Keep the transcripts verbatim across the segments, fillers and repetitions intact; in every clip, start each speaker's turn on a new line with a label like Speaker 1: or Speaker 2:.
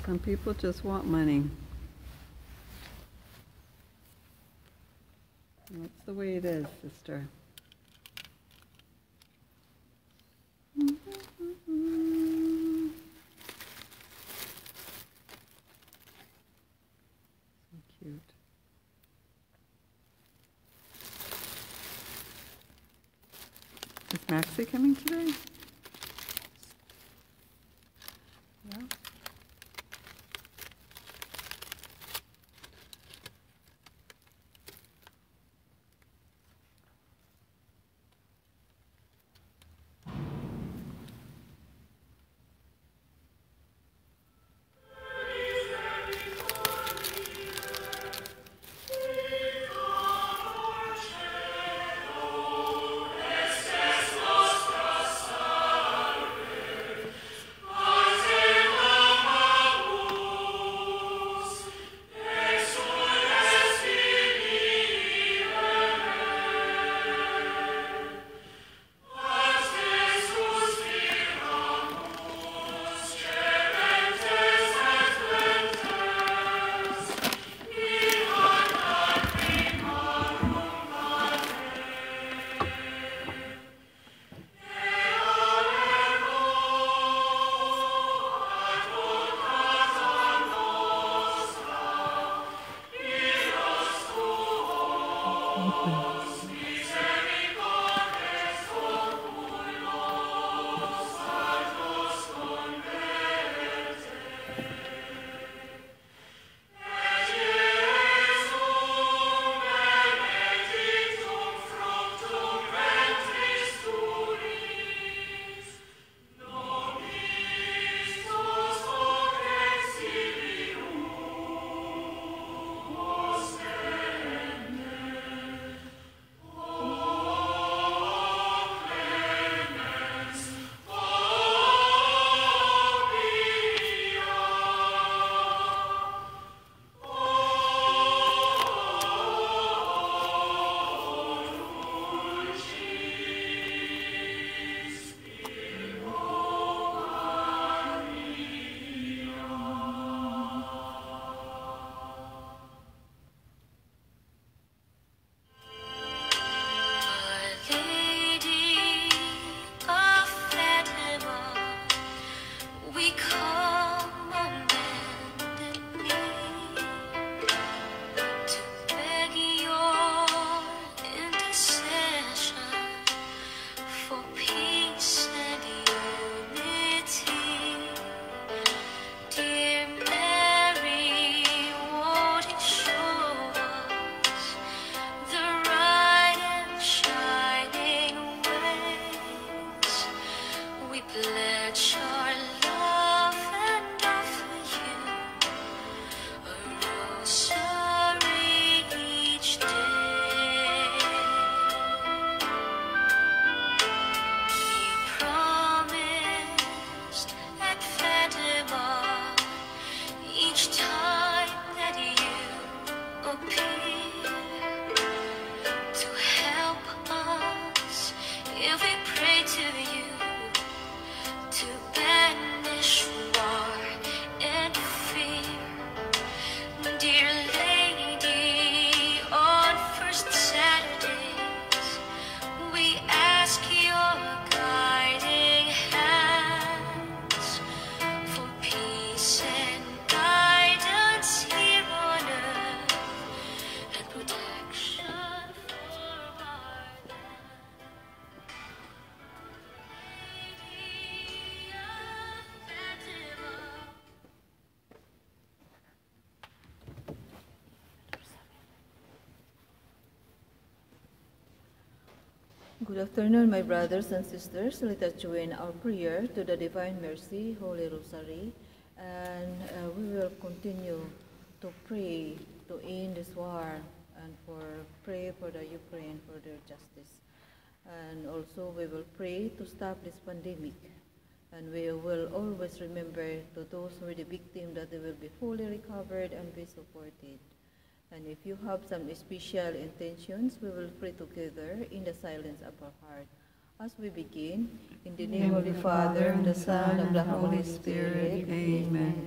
Speaker 1: Some people just want money. That's the way it is, sister. So cute. Is Maxie coming today? Yeah.
Speaker 2: Good afternoon, my brothers and sisters. Let us join our prayer to the Divine Mercy, Holy Rosary, and uh, we will continue to pray to end this war and for pray for the Ukraine for their justice. And also we will pray to stop this pandemic. And we will always remember to those who are the victim that they will be fully recovered and be supported. And if you have some special intentions, we will pray together in the silence of our heart. As we begin, in the name of the Father, and the Son, and the Holy Spirit, Amen.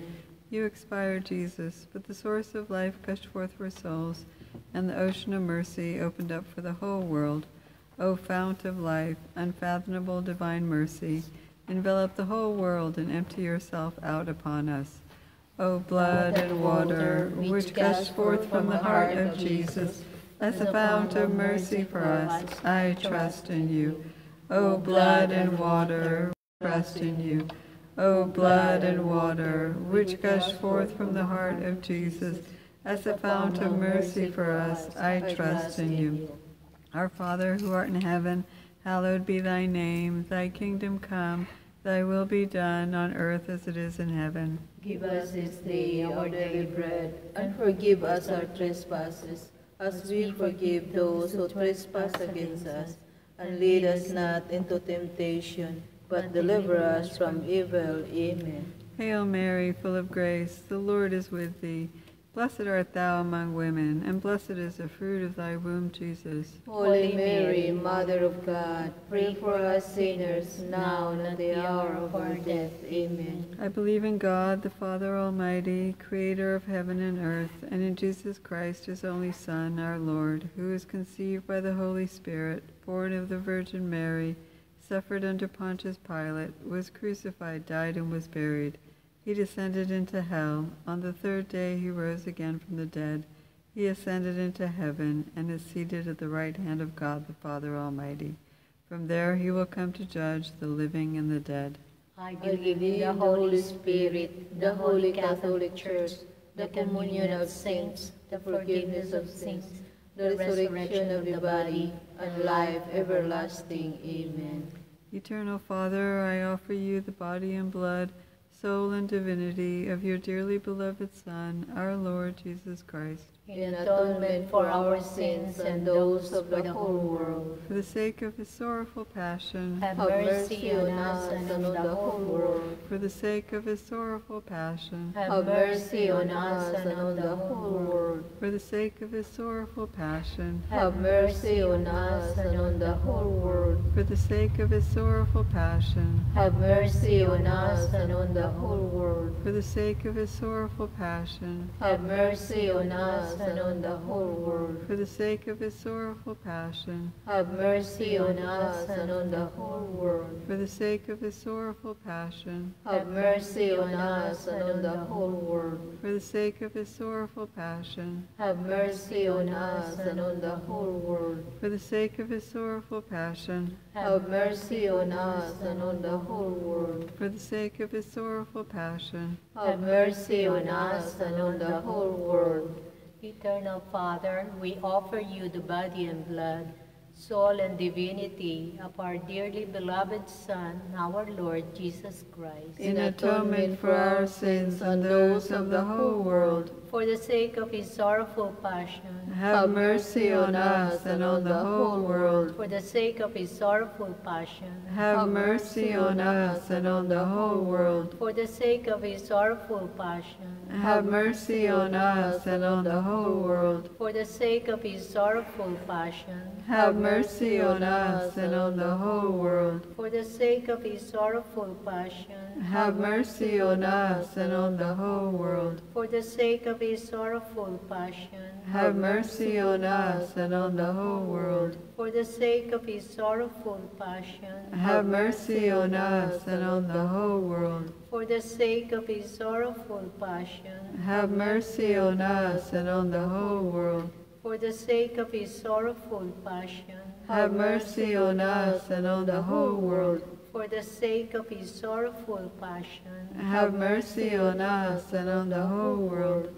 Speaker 1: You expired, Jesus, but the source of life gushed forth for souls, and the ocean of mercy opened up for the whole world. O fount of life, unfathomable divine mercy, envelop the whole world and empty yourself out upon us. O blood and water, which gushed forth from the heart of Jesus, as a fount of mercy for us, I trust in you. O blood and water, trust in you. O blood and water, which gushed forth from the heart of Jesus, as a fount of mercy for us, I trust in you. Our Father, who art in heaven, hallowed be thy name. Thy kingdom come, thy will be done on earth as it is in heaven.
Speaker 2: Give us this day our daily bread, and forgive us our trespasses, as we forgive those who trespass against us. And lead us not into temptation, but deliver us from evil. Amen.
Speaker 1: Hail Mary, full of grace, the Lord is with thee. Blessed art thou among women, and blessed is the fruit of thy womb, Jesus.
Speaker 2: Holy Mary, Mother of God, pray for us sinners, now and at the hour of our death. Amen.
Speaker 1: I believe in God, the Father Almighty, creator of heaven and earth, and in Jesus Christ, his only Son, our Lord, who was conceived by the Holy Spirit, born of the Virgin Mary, suffered under Pontius Pilate, was crucified, died, and was buried. He descended into hell. On the third day he rose again from the dead. He ascended into heaven and is seated at the right hand of God the Father Almighty. From there he will come to judge the living and the dead.
Speaker 2: I believe in the Holy Spirit, the Holy Catholic Church, the communion of saints, the forgiveness of sins, the resurrection of the body, and life everlasting. Amen.
Speaker 1: Eternal Father, I offer you the body and blood, soul and divinity of your dearly beloved Son, our Lord Jesus Christ,
Speaker 2: in atonement for our sins and those of the whole world.
Speaker 1: for the sake of his sorrowful passion,
Speaker 2: Have mercy on us and on the whole world.
Speaker 1: for the sake of his sorrowful passion,
Speaker 2: Have mercy on us and on the whole world.
Speaker 1: for the sake of his sorrowful passion,
Speaker 2: Have mercy on us and on the whole world.
Speaker 1: for the sake of his sorrowful passion,
Speaker 2: Have mercy on us and on the whole world.
Speaker 1: for the sake of his sorrowful passion,
Speaker 2: Have mercy on us and on the whole world.
Speaker 1: for the sake of his sorrowful passion,
Speaker 2: Have mercy on us and on the whole world.
Speaker 1: for the sake of his sorrowful passion,
Speaker 2: Have mercy on us and on the whole world.
Speaker 1: for the sake of his sorrowful passion,
Speaker 2: Have mercy on us and on the whole world.
Speaker 1: for the sake of his sorrowful passion,
Speaker 2: Have mercy on us and on the whole world.
Speaker 1: for the sake of his sorrowful passion,
Speaker 2: Have mercy on us and on the whole world.
Speaker 3: Eternal Father, we offer you the body and blood, soul and divinity of our dearly beloved Son, our Lord Jesus Christ,
Speaker 1: in atonement for our sins and those of the whole world.
Speaker 3: for the sake of his sorrowful passion,
Speaker 1: Have mercy on us and on the whole world.
Speaker 3: for the sake of his sorrowful passion,
Speaker 1: Have mercy on us and on the whole world.
Speaker 3: for the sake of his sorrowful passion,
Speaker 1: Have mercy on us and on the whole world.
Speaker 3: for the sake of his sorrowful passion,
Speaker 1: Have mercy on us and on the whole world.
Speaker 3: for the sake of his sorrowful passion,
Speaker 1: Have mercy on us and on the whole world.
Speaker 3: for the sake of his sorrowful passion,
Speaker 1: Have mercy on us and on the whole world.
Speaker 3: for the sake of his sorrowful passion,
Speaker 1: Have mercy on us and on the whole world.
Speaker 3: for the sake of his sorrowful passion,
Speaker 1: Have mercy on us and on the whole world.
Speaker 3: for the sake of his sorrowful passion,
Speaker 1: Have mercy on us and on the whole world.
Speaker 3: for the sake of his sorrowful passion,
Speaker 1: Have mercy on us and on the whole world.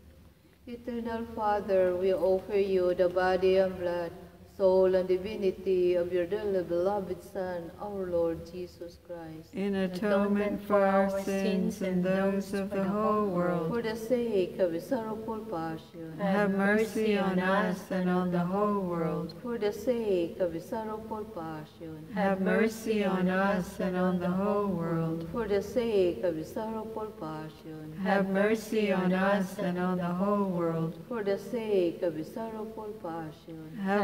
Speaker 2: Eternal Father, we offer you the body and blood, soul and divinity of your dearly beloved Son, our Lord Jesus Christ,
Speaker 1: In atonement for our sins and those of the whole world.
Speaker 2: for the sake of his sorrowful passion,
Speaker 1: Have mercy on us and on the whole world.
Speaker 2: for the sake of his sorrowful passion,
Speaker 1: Have mercy on us and on the whole world.
Speaker 2: for the sake of his sorrowful passion,
Speaker 1: Have mercy on us and on the whole world.
Speaker 2: for the sake of his sorrowful passion,
Speaker 1: Have mercy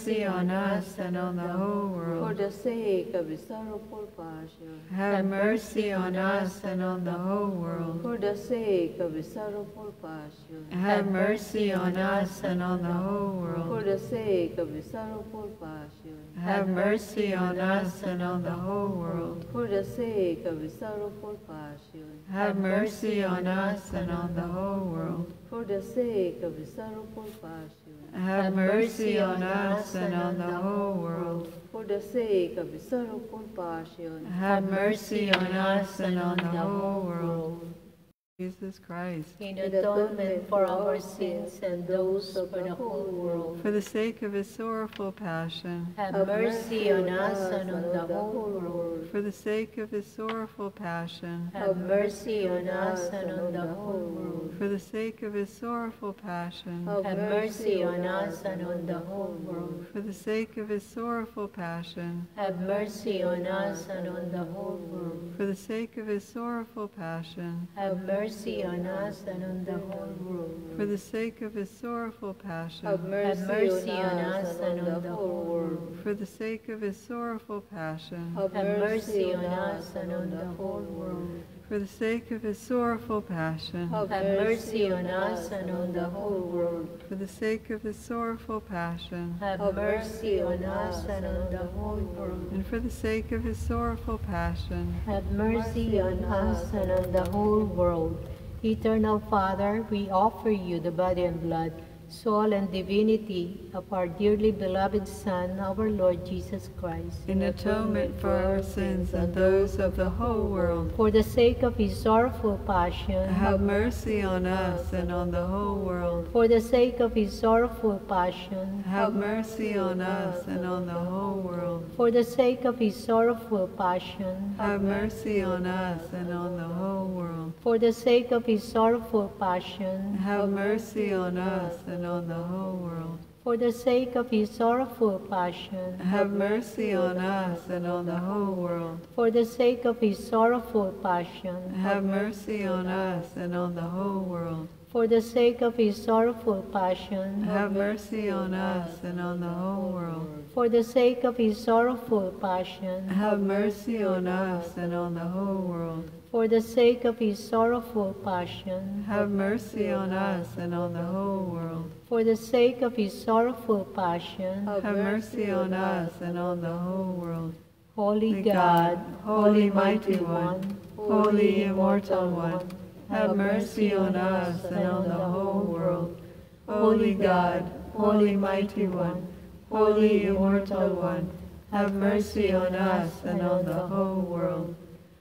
Speaker 1: mercy on us and on the whole
Speaker 2: For
Speaker 1: world.
Speaker 2: the sake of his sorrowful passion.
Speaker 1: Have mercy on us and on the whole world.
Speaker 2: For the sake of his sorrowful passion.
Speaker 1: Have mercy on us and on the whole
Speaker 2: For
Speaker 1: world.
Speaker 2: the sake of his sorrowful passion.
Speaker 1: Have mercy on us and on the whole world.
Speaker 2: For the sake of his sorrowful passion.
Speaker 1: Have mercy on us and on the whole world.
Speaker 2: For the sake of his sorrowful passion.
Speaker 1: Have mercy on us and on the whole world.
Speaker 2: For the sake of his sorrowful passion.
Speaker 1: Have mercy on us and on the whole world. Jesus Christ,
Speaker 3: in atonement for our sins and those of the whole world.
Speaker 1: for the sake of his sorrowful passion,
Speaker 3: Have mercy on us and on the whole world.
Speaker 1: for the sake of his sorrowful passion,
Speaker 3: Have mercy on us and on the whole world.
Speaker 1: for the sake of his sorrowful passion,
Speaker 3: Have mercy on us and on the whole world.
Speaker 1: for the sake of his sorrowful passion,
Speaker 3: Have mercy on us and on the whole world.
Speaker 1: for the sake of his sorrowful passion,
Speaker 3: Have mercy on us and on the whole world.
Speaker 1: for the sake of his sorrowful passion,
Speaker 2: Have
Speaker 3: Have mercy on us and on the whole world.
Speaker 1: for the sake of his sorrowful passion,
Speaker 2: Have
Speaker 3: Have mercy on us and on the whole world.
Speaker 1: for the sake of his sorrowful passion,
Speaker 3: Have mercy on us and on the whole world.
Speaker 1: for the sake of his sorrowful passion,
Speaker 3: Have mercy on us and on the whole world.
Speaker 1: and for the sake of his sorrowful passion,
Speaker 3: Have mercy on us and on the whole world. Eternal Father, we offer you the body and blood, soul and divinity of our dearly beloved Son, our Lord Jesus Christ.
Speaker 1: in atonement for our sins and those of the whole world.
Speaker 3: For the sake of his sorrowful passion,
Speaker 1: Have mercy on us and on the whole world.
Speaker 3: for the sake of his sorrowful passion,
Speaker 1: Have mercy on us and on the whole world.
Speaker 3: for the sake of his sorrowful passion,
Speaker 1: Have mercy on us and on the whole world.
Speaker 3: for the sake of his sorrowful passion,
Speaker 1: Have mercy on us and on the whole world.
Speaker 3: for the sake of his sorrowful passion,
Speaker 1: Have mercy on us and on the whole world.
Speaker 3: for the sake of his sorrowful passion,
Speaker 1: Have mercy on us and on the whole world.
Speaker 3: for the sake of his sorrowful passion,
Speaker 1: Have mercy on us and on the whole world.
Speaker 3: for the sake of his sorrowful passion,
Speaker 1: Have mercy on us and on the whole world.
Speaker 3: for the sake of his sorrowful passion,
Speaker 1: Have mercy on us and on the whole world.
Speaker 3: for the sake of his sorrowful passion,
Speaker 1: Have mercy on us and on the whole world.
Speaker 3: Holy God, Holy Mighty One,
Speaker 1: Holy Immortal One, have mercy on us and on the whole world. Holy God, Holy Mighty One, Holy Immortal One, have mercy on us and on the whole world.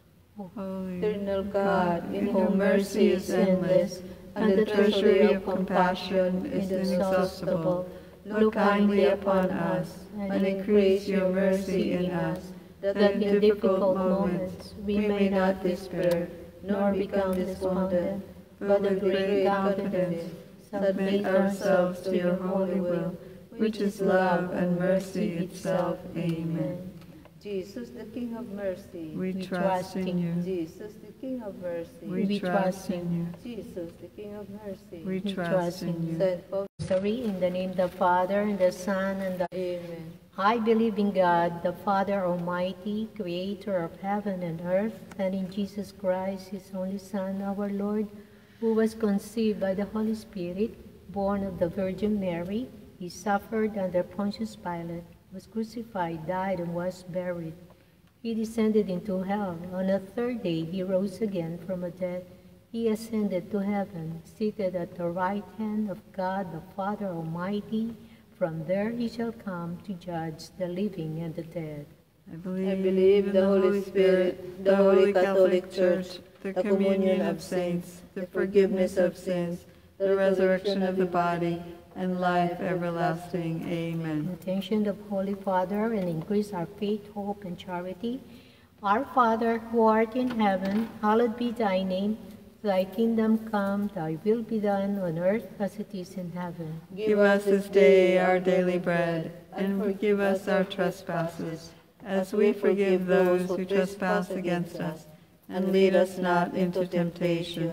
Speaker 1: Holy
Speaker 2: Eternal God,
Speaker 1: in whom mercy is endless, and the treasury of compassion is inexhaustible, look kindly upon us, and increase your mercy in us, that in difficult moments we may not despair, nor become despondent, but with great confidence submit ourselves to your holy will, which is love and mercy itself. Amen.
Speaker 2: Jesus, the King of mercy.
Speaker 1: We
Speaker 3: We
Speaker 1: trust
Speaker 3: trust
Speaker 1: in
Speaker 3: in
Speaker 1: you.
Speaker 2: Jesus, the King of mercy.
Speaker 1: We
Speaker 3: We
Speaker 1: trust
Speaker 3: trust
Speaker 1: in you.
Speaker 2: Jesus, the King of mercy.
Speaker 1: We
Speaker 3: We
Speaker 1: trust
Speaker 3: trust
Speaker 1: in
Speaker 3: in
Speaker 1: you.
Speaker 2: Saint Paul.
Speaker 3: Rosary, in the name of the Father, and the Son, and the...
Speaker 2: Amen.
Speaker 3: I believe in God, the Father Almighty, creator of heaven and earth, and in Jesus Christ, his only Son, our Lord, who was conceived by the Holy Spirit, born of the Virgin Mary. He suffered under Pontius Pilate, was crucified, died, and was buried. He descended into hell. On the third day he rose again from the dead. He ascended to heaven, seated at the right hand of God the Father Almighty. From there he shall come to judge the living and the dead.
Speaker 1: I believe,
Speaker 2: I believe
Speaker 1: in
Speaker 2: the Holy Spirit, the Holy Catholic Church,
Speaker 1: the
Speaker 2: the
Speaker 1: communion of saints, the forgiveness of sins, the resurrection of the body, and life everlasting. Amen.
Speaker 3: Intention of Holy Father, and increase our faith, hope, and charity. Our Father, who art in heaven, hallowed be thy name. Thy kingdom come, thy will be done on earth as it is in heaven.
Speaker 1: Give us this day our daily bread, and forgive us our trespasses, as we forgive those who trespass against us. And lead us not into temptation,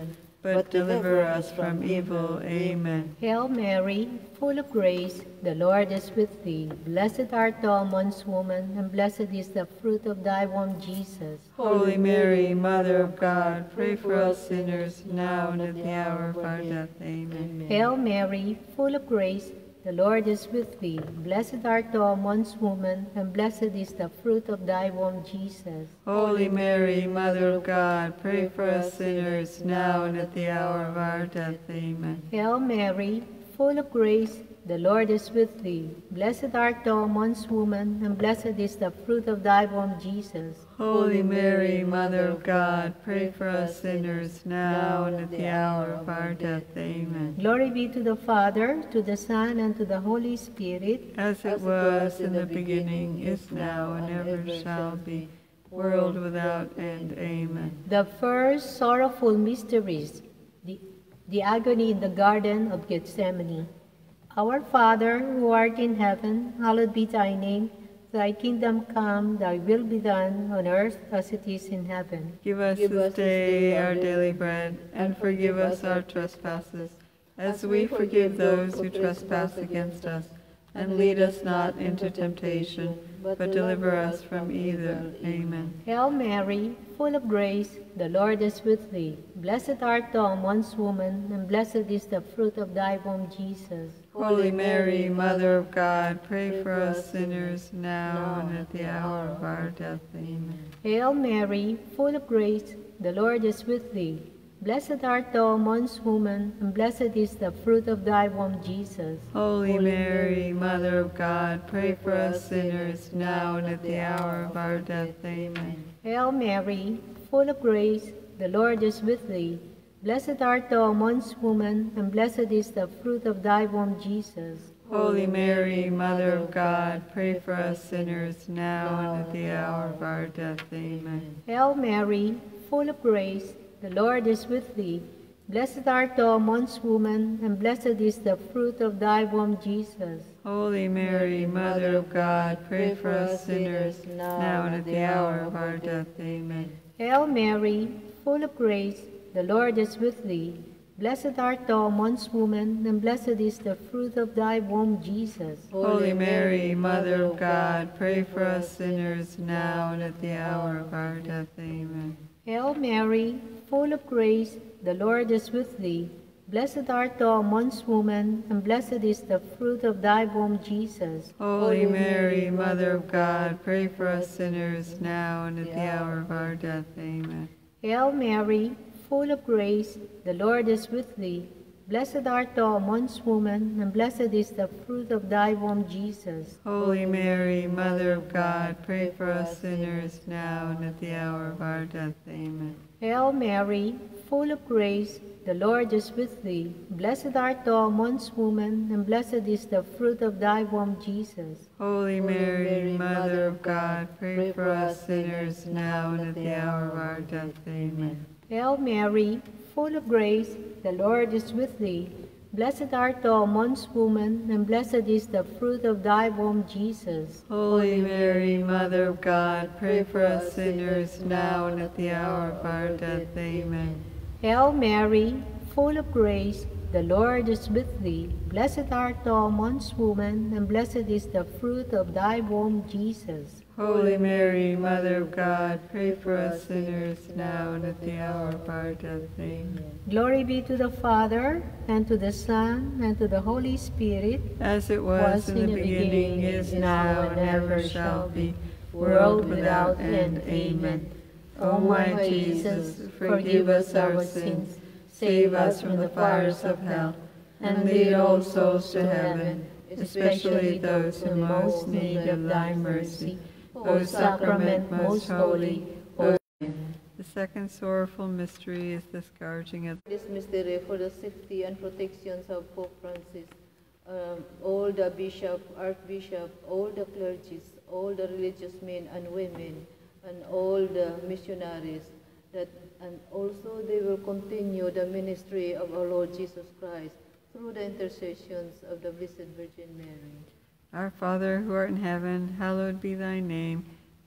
Speaker 1: but deliver us from evil. Amen.
Speaker 3: Hail Mary, full of grace, the Lord is with thee. Blessed art thou amongst women, and blessed is the fruit of thy womb, Jesus.
Speaker 1: Holy Mary, Mother of God, pray for us sinners, now and at the hour of our death. Amen.
Speaker 3: Hail Mary, full of grace, the Lord is with thee. Blessed art thou amongst women, and blessed is the fruit of thy womb, Jesus.
Speaker 1: Holy Mary, Mother of God, pray for us sinners, now and at the hour of our death. Amen.
Speaker 3: Hail Mary, full of grace, the Lord is with thee. Blessed art thou amongst women, and blessed is the fruit of thy womb, Jesus.
Speaker 1: Holy Mary, Mother of God, pray for us sinners, now and at the hour of our death. Amen.
Speaker 3: Glory be to the Father, to the Son, and to the Holy Spirit,
Speaker 1: as it was in the beginning, is now, and ever shall be, world without end. Amen.
Speaker 3: The first sorrowful mysteries, the, the agony in the Garden of Gethsemane. Our Father, who art in heaven, hallowed be thy name. Thy kingdom come, thy will be done, on earth as it is in heaven.
Speaker 1: Give us this day our daily bread, and forgive us our trespasses, as we forgive those who trespass against us. And lead us not into temptation, but deliver us from evil. Amen.
Speaker 3: Hail Mary, full of grace, the Lord is with thee. Blessed art thou amongst women, and blessed is the fruit of thy womb, Jesus.
Speaker 1: Holy Mary, Mother of God, pray for us sinners, now and at the hour of our death. Amen.
Speaker 3: Hail Mary, full of grace, the Lord is with thee. Blessed art thou amongst women, and blessed is the fruit of thy womb, Jesus.
Speaker 1: Holy Mary, Mother of God, pray for us sinners, now and at the hour of our death. Amen.
Speaker 3: Hail Mary, full of grace, the Lord is with thee. Blessed art thou amongst women, and blessed is the fruit of thy womb, Jesus.
Speaker 1: Holy Mary, Mother of God, pray for us sinners, now and at the hour of our death. Amen.
Speaker 3: Hail Mary, full of grace, the Lord is with thee. Blessed art thou amongst women, and blessed is the fruit of thy womb, Jesus.
Speaker 1: Holy Mary, Mother of God, pray for us sinners, now and at the hour of our death. Amen.
Speaker 3: Hail Mary, full of grace, the Lord is with thee. Blessed art thou amongst women, and blessed is the fruit of thy womb, Jesus.
Speaker 1: Holy Mary, Mother of God, pray for us sinners, now and at the hour of our death. Amen.
Speaker 3: Hail Mary, full of grace, the Lord is with thee. Blessed art thou amongst women, and blessed is the fruit of thy womb, Jesus.
Speaker 1: Holy Mary, Mother of God, pray for us sinners, now and at the hour of our death. Amen.
Speaker 3: Hail Mary, full of grace, the Lord is with thee. Blessed art thou amongst women, and blessed is the fruit of thy womb, Jesus.
Speaker 1: Holy Mary, Mother of God, pray for us sinners, now and at the hour of our death. Amen.
Speaker 3: Hail Mary, full of grace, the Lord is with thee. Blessed art thou amongst women, and blessed is the fruit of thy womb, Jesus.
Speaker 1: Holy Mary, Mother of God, pray for us sinners, now and at the hour of our death. Amen.
Speaker 3: Hail Mary, full of grace, the Lord is with thee. Blessed art thou amongst women, and blessed is the fruit of thy womb, Jesus.
Speaker 1: Holy Mary, Mother of God, pray for us sinners, now and at the hour of our death. Amen.
Speaker 3: Hail Mary, full of grace, the Lord is with thee. Blessed art thou amongst women, and blessed is the fruit of thy womb, Jesus.
Speaker 1: Holy Mary, Mother of God, pray for us sinners, now and at the hour of our death. Amen.
Speaker 3: Glory be to the Father, and to the Son, and to the Holy Spirit,
Speaker 1: as it was,
Speaker 3: was
Speaker 1: in the beginning, is now, and ever shall be, world without end. Amen. O my Jesus, forgive us our sins, save us from the fires of hell, and lead all souls to heaven, especially those who most need of thy mercy. O Sacrament most holy, O. The second sorrowful mystery is the scourging of
Speaker 2: This mystery for the safety and protections of Pope Francis, um, all the bishop, archbishop, all the clergies, all the religious men and women, and all the missionaries, that and also they will continue the ministry of our Lord Jesus Christ through the intercessions of the Blessed Virgin Mary.
Speaker 1: Our Father, who art in heaven, hallowed be thy name.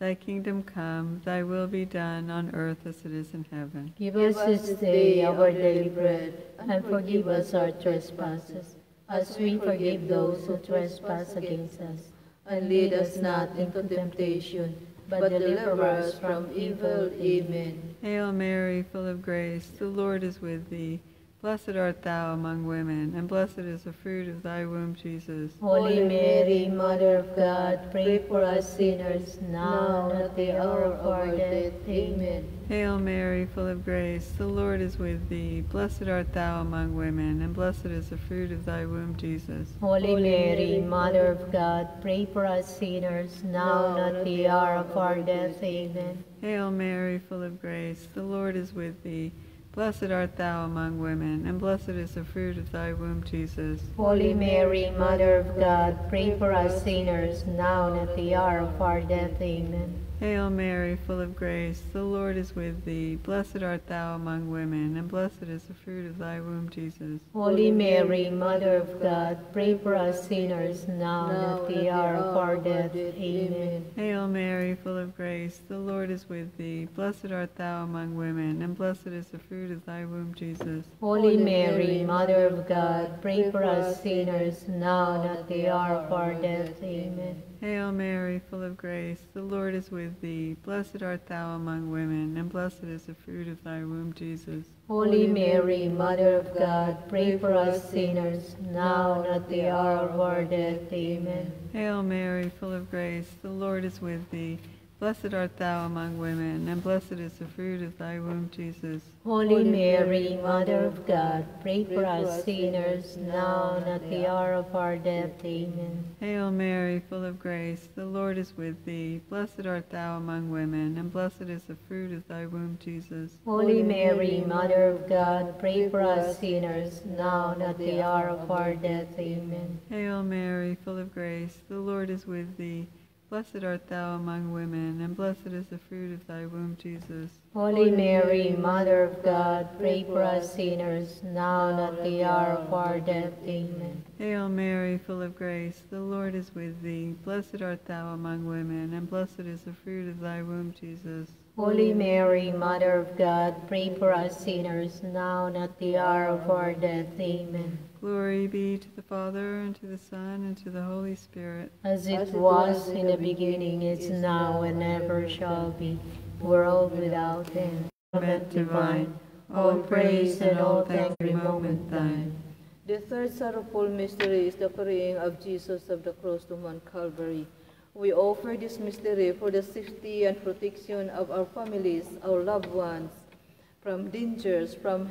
Speaker 1: Thy kingdom come, thy will be done on earth as it is in heaven.
Speaker 3: Give us this day our daily bread, and forgive us our trespasses, as we forgive those who trespass against us. And lead us not into temptation, but deliver us from evil. Amen.
Speaker 1: Hail Mary, full of grace, the Lord is with thee. Blessed art thou among women, and blessed is the fruit of thy womb, Jesus.
Speaker 3: Holy Mary, Mother of God, pray for us sinners, now and at the hour of our death. Amen.
Speaker 1: Hail Mary, full of grace, the Lord is with thee. Blessed art thou among women, and blessed is the fruit of thy womb, Jesus.
Speaker 3: Holy Mary, Mother of God, pray for us sinners, now and at the hour of our death. Amen.
Speaker 1: Hail Mary, full of grace, the Lord is with thee. Blessed art thou among women, and blessed is the fruit of thy womb, Jesus.
Speaker 3: Holy Mary, Mother of God, pray for us sinners, now and at the hour of our death. Amen.
Speaker 1: Hail Mary, full of grace, the Lord is with thee. Blessed art thou among women, and blessed is the fruit of thy womb, Jesus.
Speaker 3: Holy Mary, Mother of God, pray for us sinners, now and at the hour of our death. Amen.
Speaker 1: Hail Mary, full of grace, the Lord is with thee. Blessed art thou among women, and blessed is the fruit of thy womb, Jesus.
Speaker 3: Holy Mary, Mother of God, pray for us sinners, now and at the hour of our death. Amen.
Speaker 1: Hail Mary, full of grace, the Lord is with thee. Blessed art thou among women, and blessed is the fruit of thy womb, Jesus.
Speaker 3: Holy Mary, Mother of God, pray for us sinners, now and at the hour of our death. Amen.
Speaker 1: Hail Mary, full of grace, the Lord is with thee. Blessed art thou among women, and blessed is the fruit of thy womb, Jesus.
Speaker 3: Holy Mary, Mother of God, pray for us sinners, now and at the hour of our death. Amen.
Speaker 1: Hail Mary, full of grace, the Lord is with thee. Blessed art thou among women, and blessed is the fruit of thy womb, Jesus.
Speaker 3: Holy Mary, Mother of God, pray for us sinners, now and at the hour of our death. Amen.
Speaker 1: Hail Mary, full of grace, the Lord is with thee. Blessed art thou among women, and blessed is the fruit of thy womb, Jesus.
Speaker 3: Holy Mary, Mother of God, pray for us sinners, now and at the hour of our death. Amen.
Speaker 1: Hail Mary, full of grace, the Lord is with thee. Blessed art thou among women, and blessed is the fruit of thy womb, Jesus.
Speaker 3: Holy Mary, Mother of God, pray for us sinners, now and at the hour of our death. Amen.
Speaker 1: Glory be to the Father, and to the Son, and to the Holy Spirit.
Speaker 3: As it was in the beginning, is now, and ever shall be, world without end.
Speaker 1: Amen. Divine, all praise and all thanks every moment thine.
Speaker 2: The third sorrowful mystery is the carrying of Jesus of the cross to Mount Calvary. We offer this mystery for the safety and protection of our families, our loved ones, from dangers, from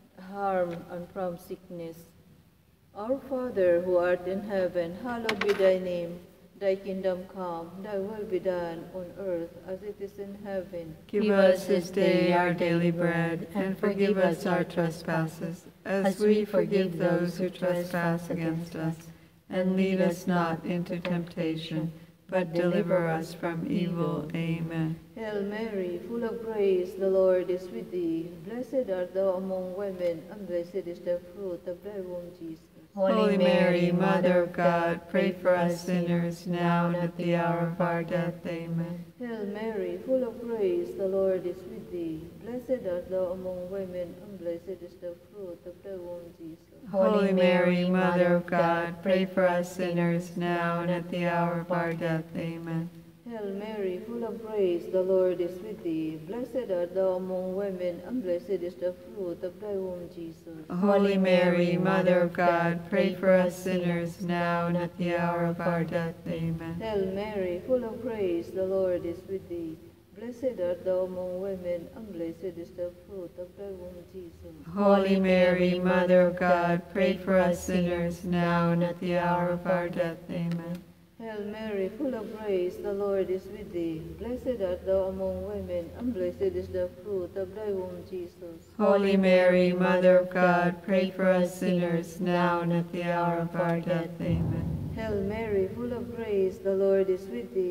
Speaker 2: harm, and from sickness. Our Father, who art in heaven, hallowed be thy name. Thy kingdom come, thy will be done on earth as it is in heaven.
Speaker 1: Give us this day our daily bread, and forgive us our trespasses, as we forgive those who trespass against us. And lead us not into temptation, but deliver us from evil. Amen.
Speaker 2: Hail Mary, full of grace, the Lord is with thee. Blessed art thou among women, and blessed is the fruit of thy womb, Jesus.
Speaker 1: Holy Mary, Mother of God, pray for us sinners, now and at the hour of our death. Amen.
Speaker 2: Hail Mary, full of grace, the Lord is with thee. Blessed art thou among women, and blessed is the fruit of thy womb, Jesus.
Speaker 1: Holy Mary, Mother of God, pray for us sinners, now and at the hour of our death. Amen.
Speaker 2: Hail Mary, full of grace, the Lord is with thee. Blessed art thou among women, and blessed is the fruit of thy womb, Jesus.
Speaker 1: Holy Mary, Mother of God, pray for us sinners, now and at the hour of our death. Amen.
Speaker 2: Hail Mary, full of grace, the Lord is with thee. Blessed art thou among women, and blessed is the fruit of thy womb, Jesus.
Speaker 1: Holy Mary, Mother of God, pray for us sinners, now and at the hour of our death. Amen.
Speaker 2: Hail Mary, full of grace, the Lord is with thee. Blessed art thou among women, and blessed is the fruit of thy womb, Jesus.
Speaker 1: Holy Mary, Mother of God, pray for us sinners, now and at the hour of our death. Amen.
Speaker 2: Hail Mary, full of grace, the Lord is with thee.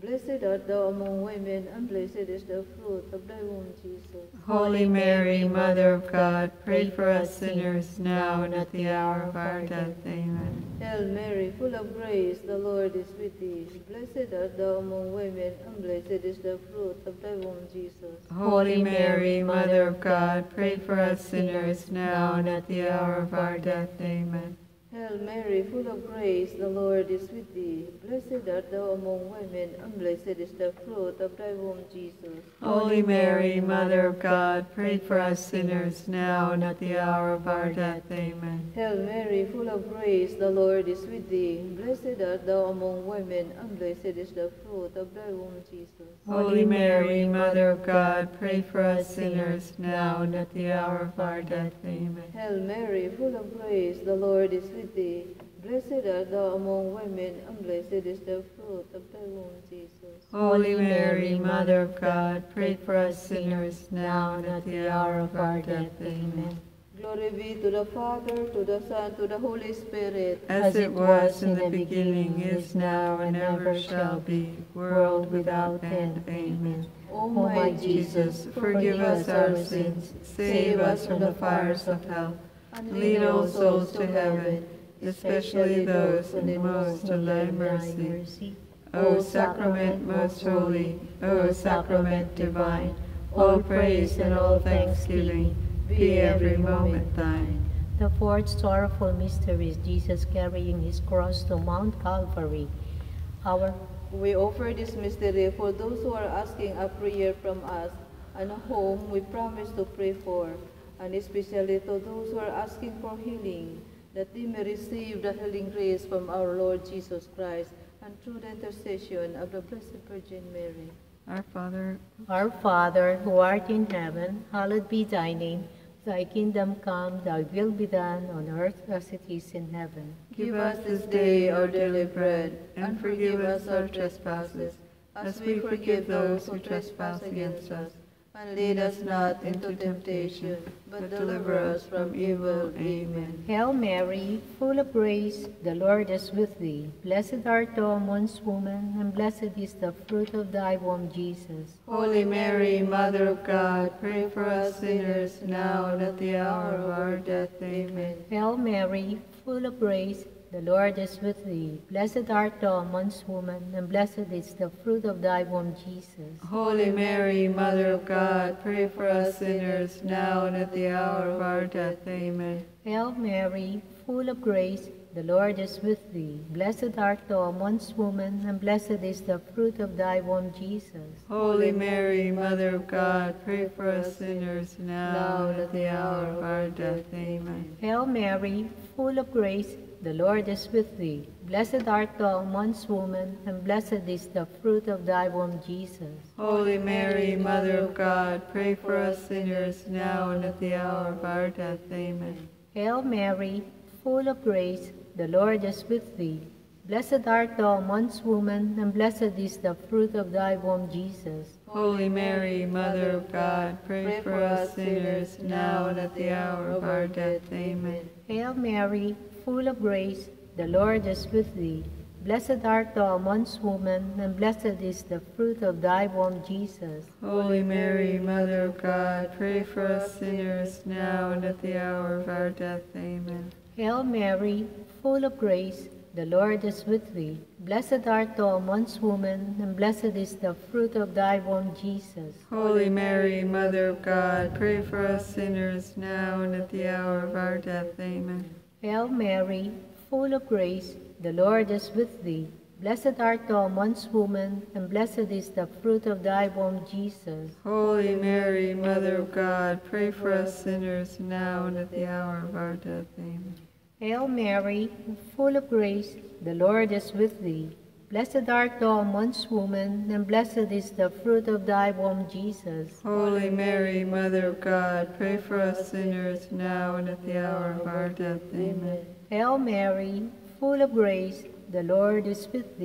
Speaker 2: Blessed art thou among women, and blessed is the fruit of thy womb, Jesus.
Speaker 1: Holy Mary, Mother of God, pray for us sinners now and at the hour of our death. Amen.
Speaker 2: Hail Mary, full of grace, the Lord is with thee. Blessed art thou among women, and blessed is the fruit of thy womb, Jesus.
Speaker 1: Holy Mary, Mother of God, pray for us sinners now and at the hour of our death. Amen.
Speaker 2: Hail Mary, full of grace, the Lord is with thee. Blessed art thou among women, and blessed is the fruit of thy womb, Jesus.
Speaker 1: Holy Mary, Mother of God, pray for us sinners now and at the hour of our death. Amen.
Speaker 2: Hail Mary, full of grace, the Lord is with thee. Blessed art thou among women, and blessed is the fruit of thy womb, Jesus.
Speaker 1: Holy Mary, Mother of God, pray for us sinners now and at the hour of our death. Amen.
Speaker 2: Hail Mary, full of grace, the Lord is with thee. Blessed art thou among women, and blessed is the fruit of thy womb, Jesus.
Speaker 1: Holy Mary, Mother of God, pray for us sinners now and at the hour of our death. Amen.
Speaker 2: Glory be to the Father, to the Son, to the Holy Spirit.
Speaker 1: As it was in the beginning, is now, and ever shall be, world without end. Amen.
Speaker 2: O my Jesus,
Speaker 1: forgive us our sins, save us from the fires of hell, and lead all souls to heaven, especially those in most of thy mercy. O Sacrament most holy, O Sacrament divine, all praise and all thanksgiving be every moment thine.
Speaker 3: The fourth sorrowful mystery is Jesus carrying his cross to Mount Calvary. Our
Speaker 2: We offer this mystery for those who are asking a prayer from us, and whom we promise to pray for, and especially to those who are asking for healing, that they may receive the healing grace from our Lord Jesus Christ, and through the intercession of the Blessed Virgin Mary.
Speaker 1: Our Father,
Speaker 3: Our Father, who art in heaven, hallowed be thy name. Thy kingdom come, thy will be done on earth as it is in heaven.
Speaker 2: Give us this day our daily bread, and forgive us our trespasses, as we forgive those who trespass against us. And lead us not into temptation, but deliver us from evil. Amen.
Speaker 3: Hail Mary, full of grace, the Lord is with thee. Blessed art thou amongst women, and blessed is the fruit of thy womb, Jesus.
Speaker 1: Holy Mary, Mother of God, pray for us sinners now and at the hour of our death. Amen.
Speaker 3: Hail Mary, full of grace, the Lord is with thee. Blessed art thou amongst women, and blessed is the fruit of thy womb, Jesus.
Speaker 1: Holy Mary, Mother of God, pray for us sinners now and at the hour of our death. Amen.
Speaker 3: Hail Mary, full of grace, the Lord is with thee. Blessed art thou amongst women, and blessed is the fruit of thy womb, Jesus.
Speaker 1: Holy Mary, Mother of God, pray for us sinners now and at the hour of our death. Amen.
Speaker 3: Hail Mary, full of grace, the Lord is with thee. Blessed art thou amongst women, and blessed is the fruit of thy womb, Jesus.
Speaker 1: Holy Mary, Mother of God, pray for us sinners now and at the hour of our death. Amen.
Speaker 3: Hail Mary, full of grace, the Lord is with thee. Blessed art thou amongst women, and blessed is the fruit of thy womb, Jesus.
Speaker 1: Holy Mary, Mother of God, pray for us sinners now and at the hour of our death. Amen.
Speaker 3: Hail Mary, full of grace, the Lord is with thee. Blessed art thou amongst women, and blessed is the fruit of thy womb, Jesus.
Speaker 1: Holy Mary, Mother of God, pray for us sinners now and at the hour of our death. Amen.
Speaker 3: Hail Mary, full of grace, the Lord is with thee. Blessed art thou amongst women, and blessed is the fruit of thy womb, Jesus.
Speaker 1: Holy Mary, Mother of God, pray for us sinners now and at the hour of our death. Amen.
Speaker 3: Hail Mary, full of grace, the Lord is with thee. Blessed art thou amongst women, and blessed is the fruit of thy womb, Jesus.
Speaker 1: Holy Mary, Mother of God, pray for us sinners now and at the hour of our death. Amen.
Speaker 3: Hail Mary, full of grace, the Lord is with thee. Blessed art thou amongst women, and blessed is the fruit of thy womb, Jesus.
Speaker 1: Holy Mary, Mother of God, pray for us sinners now and at the hour of our death. Amen.
Speaker 3: Hail Mary, full of grace, the Lord is with thee.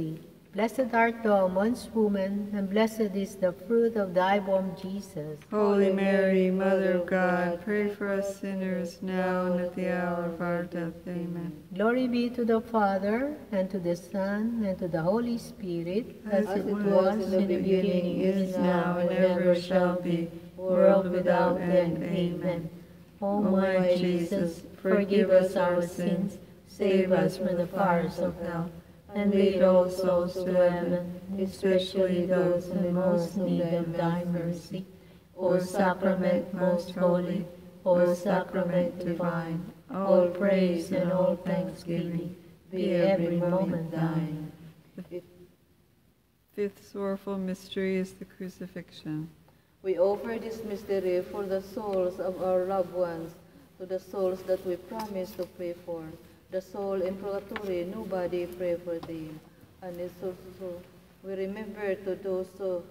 Speaker 3: Blessed art thou amongst women, and blessed is the fruit of thy womb, Jesus.
Speaker 1: Holy Mary, Mother of God, pray for us sinners, now and at the hour of our death. Amen.
Speaker 3: Glory be to the Father, and to the Son, and to the Holy Spirit,
Speaker 1: As it was in the beginning, is now, and ever shall be, world without end. Amen.
Speaker 3: O my Jesus, forgive us our sins, save us from the fires of hell, and lead all souls to heaven, especially those in most need of thy mercy. O Sacrament most holy, O Sacrament divine, all praise and all thanksgiving be every moment thine.
Speaker 1: The fifth sorrowful mystery is the crucifixion.
Speaker 2: We offer this mystery for the souls of our loved ones, to the souls that we promise to pray for. The soul in purgatory, nobody pray for them. And it's also, we remember to those uh,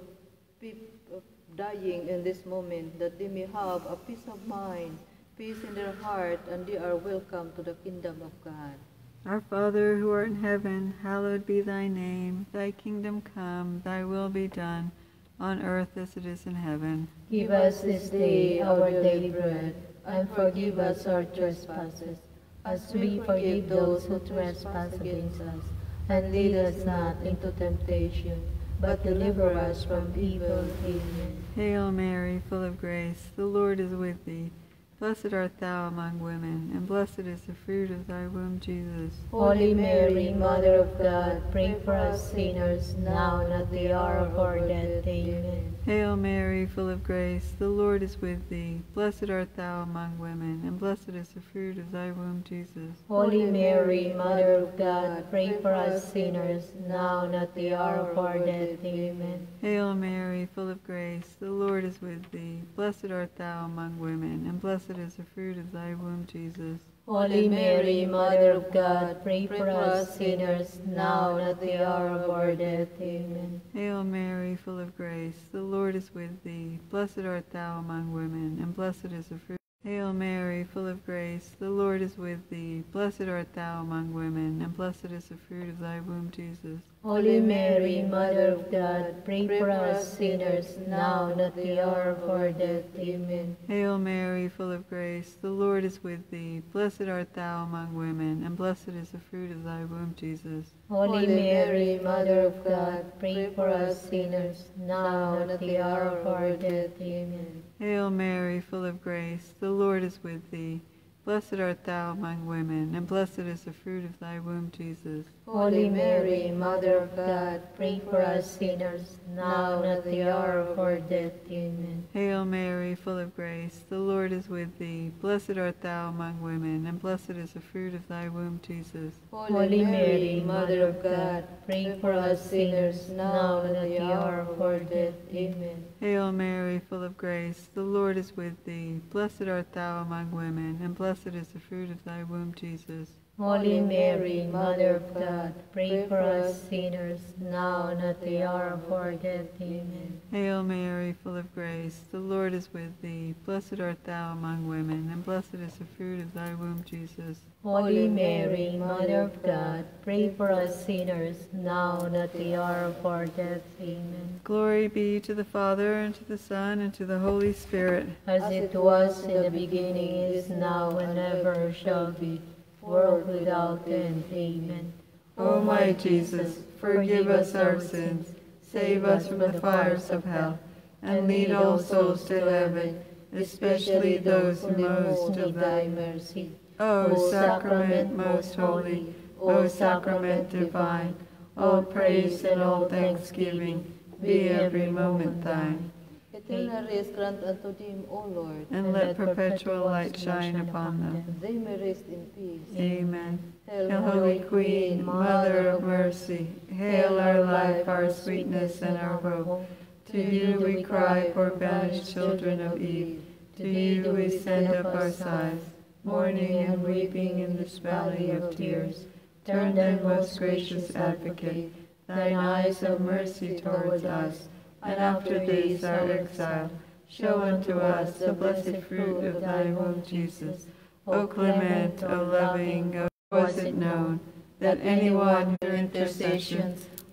Speaker 2: people dying in this moment, that they may have a peace of mind, peace in their heart, and they are welcome to the kingdom of God.
Speaker 1: Our Father, who art in heaven, hallowed be thy name. Thy kingdom come, thy will be done, on earth as it is in heaven.
Speaker 3: Give us this day our daily bread, and forgive us our trespasses, as we forgive those who trespass against us. And lead us not into temptation, but deliver us from evil. Amen.
Speaker 1: Hail Mary, full of grace, the Lord is with thee. Blessed art thou among women, and blessed is the fruit of thy womb, Jesus.
Speaker 3: Holy Mary, Mother of God, pray for us sinners, now and at the hour of our death. Amen.
Speaker 1: Hail Mary, full of grace, the Lord is with thee. Blessed art thou among women, and blessed is the fruit of thy womb, Jesus.
Speaker 3: Holy Mary, Mother of God, pray for us sinners, now and at the hour of our death. Amen.
Speaker 1: Hail Mary, full of grace, the Lord is with thee. Blessed art thou among women, and blessed is the fruit of thy womb, Jesus.
Speaker 3: Holy Mary, Mother of God, pray for us sinners, now and at the hour of our death. Amen.
Speaker 1: Hail Mary, full of grace, the Lord is with thee. Blessed art thou among women, and blessed is the fruit. Hail Mary, full of grace, the Lord is with thee. Blessed art thou among women, and blessed is the fruit of thy womb, Jesus.
Speaker 3: Holy Mary, Mother of God, pray for us sinners, now and at the hour of our death. Amen.
Speaker 1: Hail Mary, full of grace, the Lord is with thee. Blessed art thou among women, and blessed is the fruit of thy womb, Jesus.
Speaker 3: Holy Mary, Mother of God, pray for us sinners, now and at the hour of our death. Amen.
Speaker 1: Hail Mary, full of grace, the Lord is with thee. Blessed art thou among women, and blessed is the fruit of thy womb, Jesus.
Speaker 3: Holy Mary, Mother of God, pray for us sinners, now and at the hour of our death. Amen.
Speaker 1: Hail Mary, full of grace, the Lord is with thee. Blessed art thou among women, and blessed is the fruit of thy womb, Jesus.
Speaker 3: Holy Mary, Mother of God, pray for us sinners, now and at the hour of our death. Amen.
Speaker 1: Hail Mary, full of grace, the Lord is with thee. Blessed art thou among women, and blessed is the fruit of thy womb, Jesus.
Speaker 3: Holy Mary, Mother of God, pray for us sinners, now and at the hour of our death. Amen.
Speaker 1: Hail Mary, full of grace, the Lord is with thee. Blessed art thou among women, and blessed is the fruit of thy womb, Jesus.
Speaker 3: Holy Mary, Mother of God, pray for us sinners, now and at the hour of our death. Amen.
Speaker 1: Glory be to the Father, and to the Son, and to the Holy Spirit.
Speaker 3: As it was in the beginning, is now, and ever shall be, world without end. Amen.
Speaker 1: O my Jesus, forgive us our sins, save us from the fires of hell, and lead all souls to heaven, especially those who most
Speaker 3: need
Speaker 1: of
Speaker 3: thy
Speaker 1: thy
Speaker 3: mercy.
Speaker 1: O Sacrament most holy, O Sacrament divine, all praise and all thanksgiving be every moment thine.
Speaker 2: Eternal rest grant unto them, O Lord,
Speaker 1: And let perpetual light shine upon them.
Speaker 2: that they may rest in peace.
Speaker 1: Amen.
Speaker 2: Hail,
Speaker 1: Hail, Holy Queen, Mother of Mercy, hail our life, our sweetness, and our hope. To you we cry, poor banished children of Eve. To you we send up our sighs, mourning and weeping in this valley of tears. Turn then, most gracious Advocate, thine eyes of mercy towards us, and after this our exile, show unto us the blessed fruit of thy womb, Jesus. O clement, O loving, O was it known that anyone through intercessions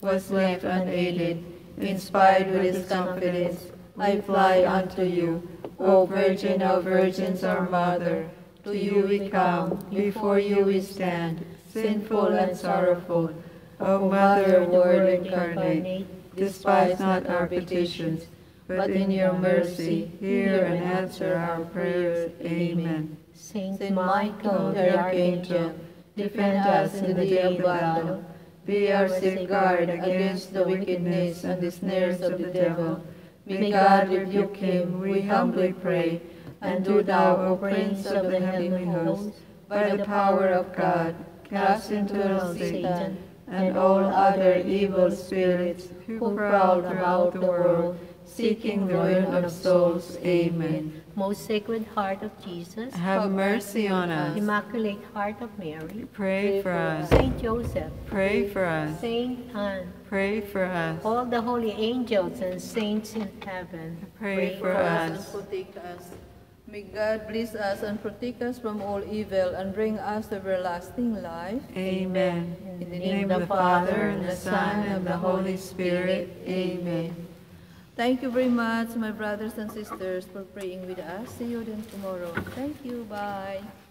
Speaker 2: was left unaided. Inspired with this confidence, I fly unto you. O Virgin of Virgins, our Mother, to you we come, before you we stand, sinful and sorrowful. O Mother, Word incarnate, despise not our petitions, but in your mercy hear and answer our prayers. Amen.
Speaker 3: Saint
Speaker 2: Saint
Speaker 3: Michael, the Archangel,
Speaker 2: defend us in the day of battle. Be our safeguard against the wickedness and the snares of the devil. May God rebuke him, we humbly pray. And do thou, O Prince of the heavenly host, by the power of God, cast into hell Satan and all other evil spirits who prowl throughout the world, seeking the ruin of souls. Amen.
Speaker 3: Most Sacred Heart of Jesus,
Speaker 1: Have mercy on us.
Speaker 3: Immaculate Heart of Mary,
Speaker 1: Pray for us.
Speaker 3: Saint Joseph,
Speaker 1: Pray for us.
Speaker 3: Saint Anne,
Speaker 1: Pray for us.
Speaker 3: all the holy angels and saints in heaven,
Speaker 1: Pray for us.
Speaker 2: And protect us. May God bless us and protect us from all evil and bring us to everlasting life.
Speaker 1: Amen.
Speaker 2: In the
Speaker 1: name of the Father, and the Son, and the Holy Spirit. Amen.
Speaker 2: Thank you very much, my brothers and sisters, for praying with us. See you then tomorrow. Thank you. Bye.